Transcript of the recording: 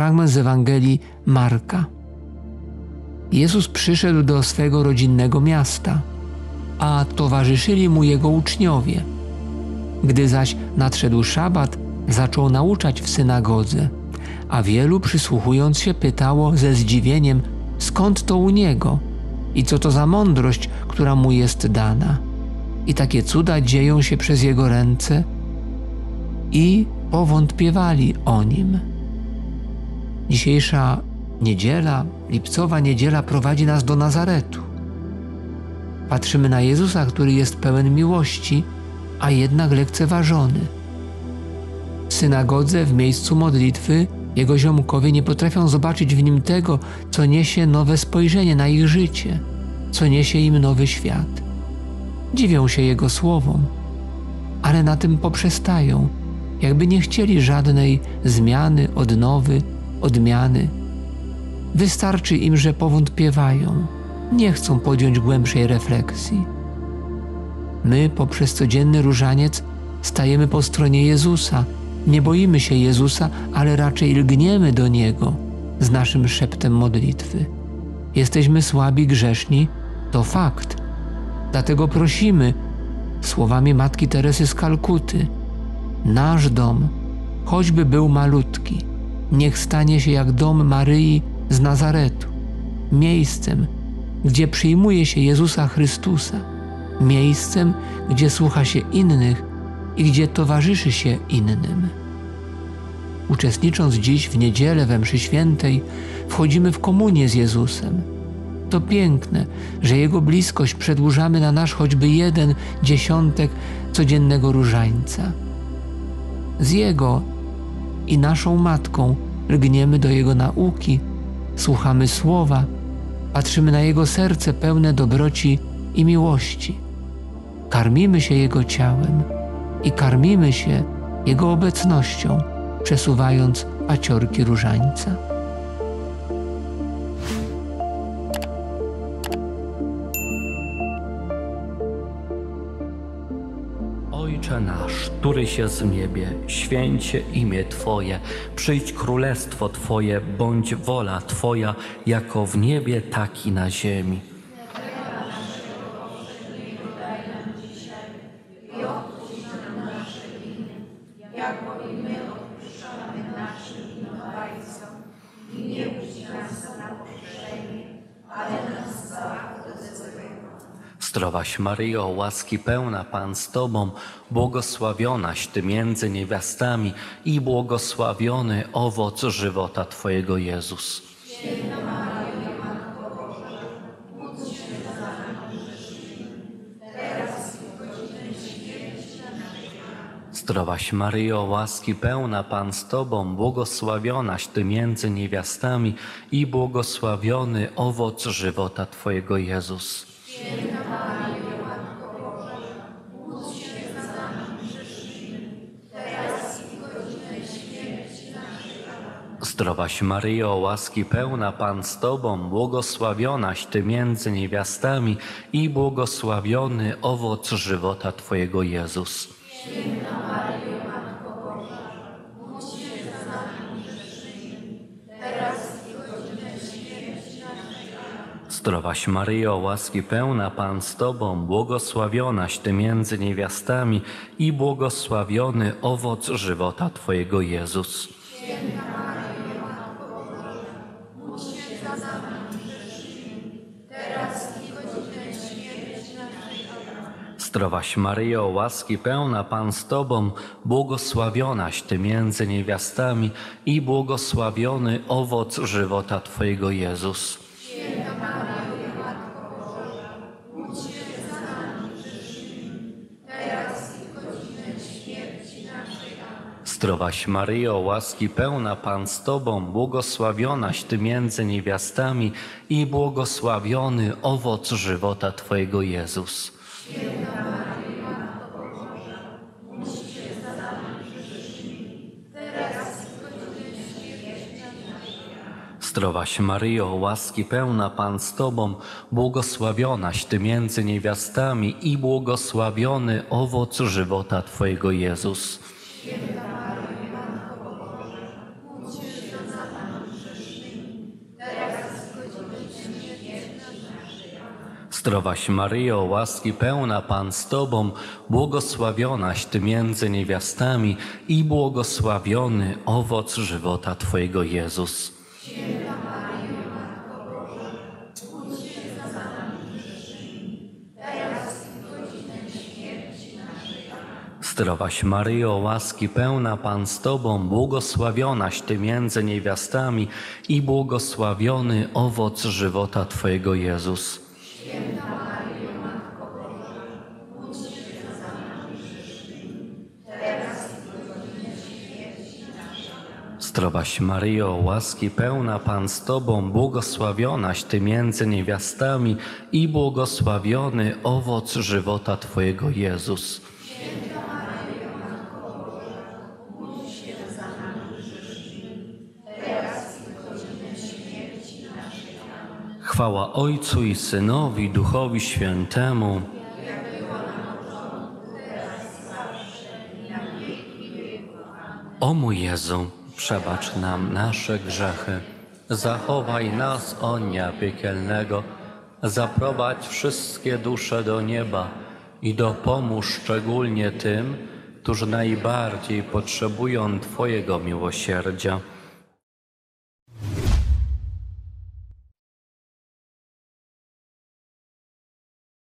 fragment z Ewangelii Marka. Jezus przyszedł do swego rodzinnego miasta, a towarzyszyli mu jego uczniowie. Gdy zaś nadszedł szabat, zaczął nauczać w synagodze, a wielu przysłuchując się pytało ze zdziwieniem, skąd to u niego i co to za mądrość, która mu jest dana. I takie cuda dzieją się przez jego ręce i powątpiewali o nim. Dzisiejsza niedziela, lipcowa niedziela prowadzi nas do Nazaretu. Patrzymy na Jezusa, który jest pełen miłości, a jednak lekceważony. W synagodze, w miejscu modlitwy, jego ziomkowie nie potrafią zobaczyć w nim tego, co niesie nowe spojrzenie na ich życie, co niesie im nowy świat. Dziwią się jego słowom, ale na tym poprzestają, jakby nie chcieli żadnej zmiany, odnowy, odmiany. Wystarczy im, że powątpiewają, nie chcą podjąć głębszej refleksji. My poprzez codzienny różaniec stajemy po stronie Jezusa. Nie boimy się Jezusa, ale raczej lgniemy do Niego z naszym szeptem modlitwy. Jesteśmy słabi, grzeszni, to fakt. Dlatego prosimy słowami Matki Teresy z Kalkuty: nasz dom, choćby był malutki, niech stanie się jak dom Maryi z Nazaretu, miejscem, gdzie przyjmuje się Jezusa Chrystusa, miejscem, gdzie słucha się innych i gdzie towarzyszy się innym. Uczestnicząc dziś w niedzielę we mszy świętej, wchodzimy w komunię z Jezusem. To piękne, że Jego bliskość przedłużamy na nasz choćby 1/10 codziennego różańca. Z Jego i naszą Matką lgniemy do Jego nauki, słuchamy słowa, patrzymy na Jego serce pełne dobroci i miłości. Karmimy się Jego ciałem i karmimy się Jego obecnością, przesuwając paciorki różańca. Ojcze nasz, któryś jest w niebie, święć się imię Twoje, przyjdź królestwo Twoje, bądź wola Twoja, jako w niebie, tak i na ziemi. Zdrowaś Maryjo, łaski pełna, Pan z Tobą, błogosławionaś Ty między niewiastami i błogosławiony owoc żywota Twojego Jezus. Święta Maryjo, Matko Boża, módl się za nami grzesznymi, teraz i w godzinę śmierci naszej. Zdrowaś Maryjo, łaski pełna, Pan z Tobą, błogosławionaś Ty między niewiastami i błogosławiony owoc żywota Twojego Jezus. Święta Maryjo, Matko Boża, módl się za nami grzesznymi, teraz i w godzinę śmierci naszej. Zdrowaś Maryjo, łaski pełna, Pan z Tobą, błogosławionaś Ty między niewiastami i błogosławiony owoc żywota Twojego Jezus. Święta Maryjo, Matko Boża, módl się za nami grzesznymi, teraz i w godzinę śmierci naszej. Zdrowaś Maryjo, łaski pełna, Pan z Tobą, błogosławionaś Ty między niewiastami i błogosławiony owoc żywota Twojego Jezus. Święta Maryjo, Matko Boża, módl się za nami grzesznymi, teraz i w godzinę śmierci naszej. Zdrowaś Maryjo, łaski pełna, Pan z Tobą, błogosławionaś Ty między niewiastami i błogosławiony owoc żywota Twojego Jezus. Święta Maryjo, Matko Boża, módl się za nami grzesznymi, teraz i w godzinę śmierci naszej. Zdrowaś Maryjo, łaski pełna, Pan z Tobą, błogosławionaś Ty między niewiastami i błogosławiony owoc żywota Twojego Jezus. Święta Maryjo, Matko Boża, módl się za nami grzesznymi, teraz i w godzinę śmierci naszej. Zdrowaś Maryjo, łaski pełna, Pan z Tobą, błogosławionaś Ty między niewiastami i błogosławiony owoc żywota Twojego Jezus. Święta Maryjo, Matko Boża, módl się za nami Zdrowaś Maryjo, łaski pełna Pan z Tobą, błogosławionaś Ty między niewiastami i błogosławiony owoc żywota Twojego Jezus. Zdrowaś Maryjo, łaski pełna Pan z Tobą, błogosławionaś Ty między niewiastami i błogosławiony owoc żywota Twojego Jezus. Zdrowaś Maryjo, łaski pełna Pan z Tobą, błogosławionaś Ty między niewiastami i błogosławiony owoc żywota Twojego Jezus. Chwała Ojcu i Synowi, Duchowi Świętemu. O mój Jezu, przebacz nam nasze grzechy, zachowaj nas od dnia piekielnego, zaprowadź wszystkie dusze do nieba i dopomóż szczególnie tym, którzy najbardziej potrzebują Twojego miłosierdzia.